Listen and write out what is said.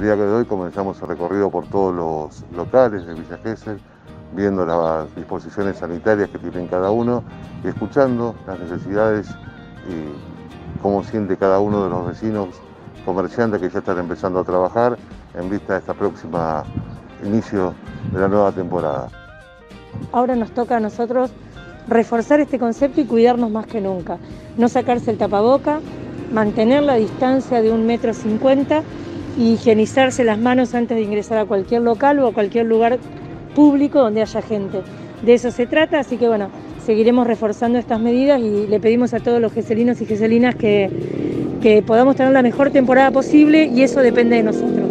día de hoy comenzamos el recorrido por todos los locales de Villa Gesell, viendo las disposiciones sanitarias que tienen cada uno y escuchando las necesidades y cómo siente cada uno de los vecinos comerciantes que ya están empezando a trabajar en vista de esta próxima inicio de la nueva temporada. Ahora nos toca a nosotros reforzar este concepto y cuidarnos más que nunca. No sacarse el tapaboca, mantener la distancia de 1,50 m y higienizarse las manos antes de ingresar a cualquier local o a cualquier lugar público donde haya gente. De eso se trata, así que bueno, seguiremos reforzando estas medidas y le pedimos a todos los geselinos y geselinas que podamos tener la mejor temporada posible y eso depende de nosotros.